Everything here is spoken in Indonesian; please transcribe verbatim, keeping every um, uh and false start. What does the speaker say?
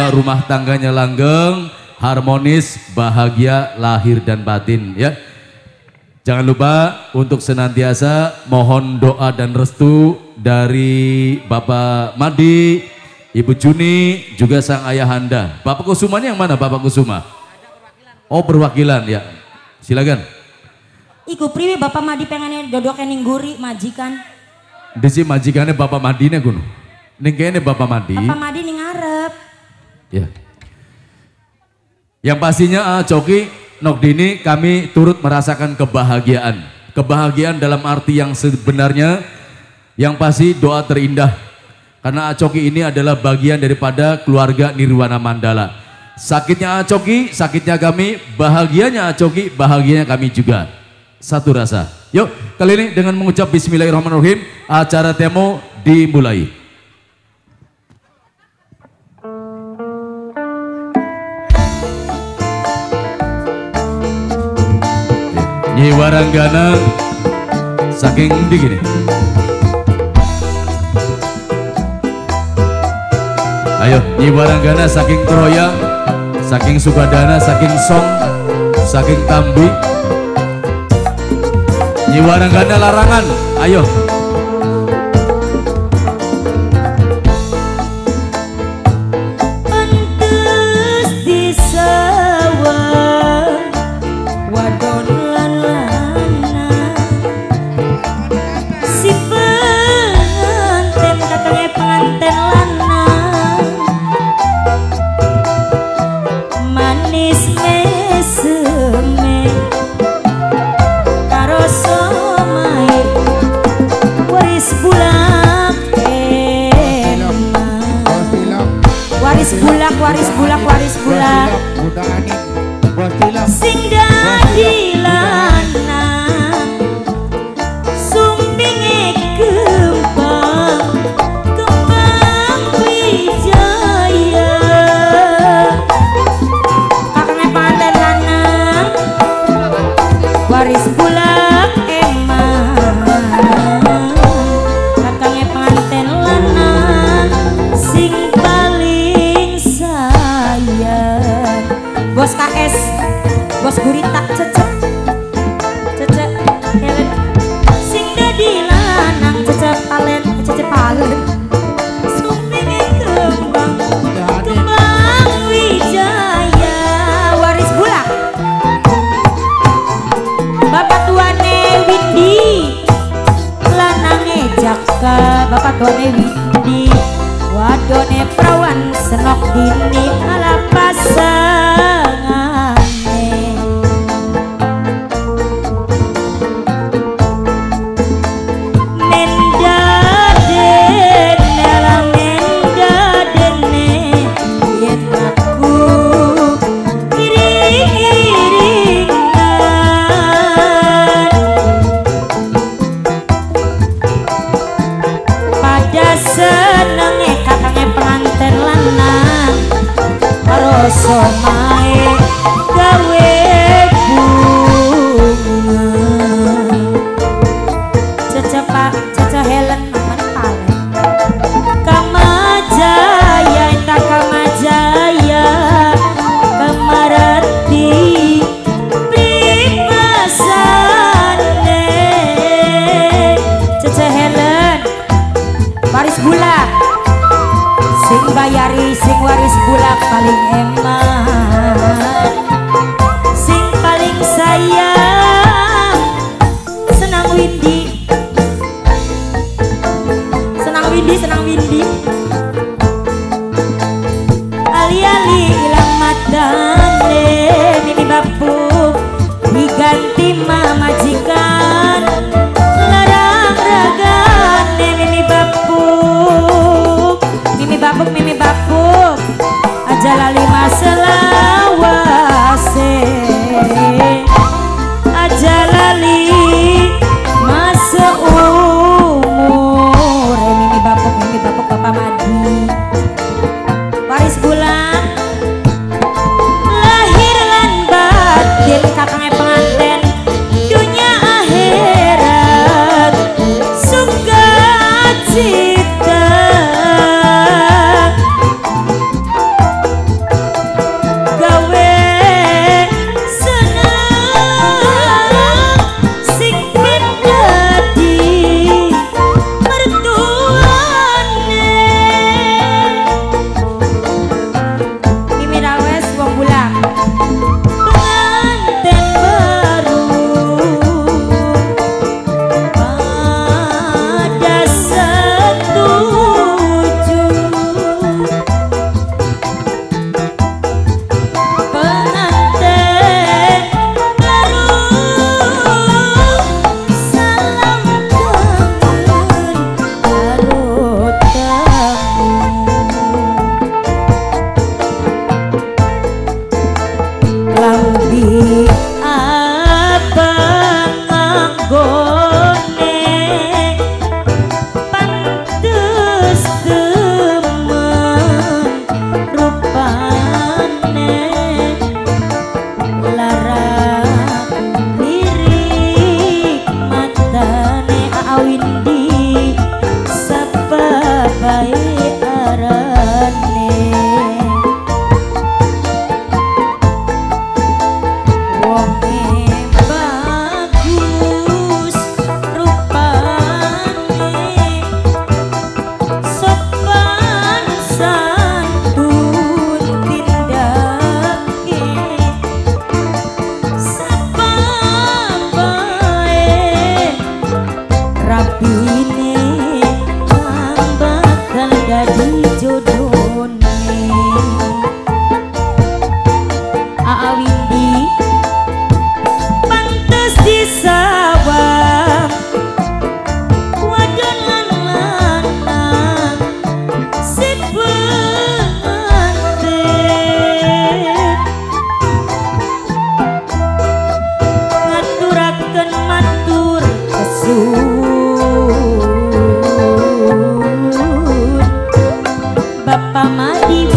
rumah tangganya langgeng, harmonis, bahagia lahir dan batin ya. Jangan lupa untuk senantiasa mohon doa dan restu dari Bapak Madi, Ibu Juni, juga sang ayahanda. Bapak Kusumanya yang mana Bapak Kusuma? Oh perwakilan ya, silakan. Iku priwi Bapak Madi pengennya dodok ning guri majikan. Desi majikannya Bapak Madine kuno. Ning kene Bapak Madi. Bapak Madi ning ngarep. Ya. Yang pastinya uh, Coki Nokdini kami turut merasakan kebahagiaan. Kebahagiaan dalam arti yang sebenarnya, yang pasti doa terindah. Karena Coki ini adalah bagian daripada keluarga Nirwana Mandala. Sakitnya Coki, sakitnya kami, bahagianya Coki, bahagianya kami juga. Satu rasa. Yuk, kali ini dengan mengucap Bismillahirrahmanirrahim, acara temu dimulai. Nyi Waranggana saking di gini. Ayo, Nyi Waranggana saking Troya, saking Sukadana, saking Song, saking Tambi. Nyi Waranggana larangan, ayo. Waris bulak, waris bulak, singgah di lanang, sumbinge kembang, kembang wijaya. Kakaknya pandan lanang, waris bulak emang, kakaknya pandan lanang, sing Bos K S, Bos Gurita, cecek, cecek, Helen, sing dadi lanang, cecek palen, cecek palen, sumpinge kembang, kembang wijaya, waris bulak, bapak tuane Windy, lanange Jaka, bapak tuane Windy, wadone prawan senok dini ala pasang. Somae gawe bunga cecepak cece Helen maman palen Kamajaya inta Kamajaya Kamarati pripasane cece Helen waris bulak sing bayari sing waris bulak paling eman sing paling sayang senang Windy senang Windy senang Windy ali-ali ilang matane mimi bapuk diganti mamajikan larang ragane mimi bapuk Mimi bapuk, mimi bapuk, aja lali masalah. Bapak Madi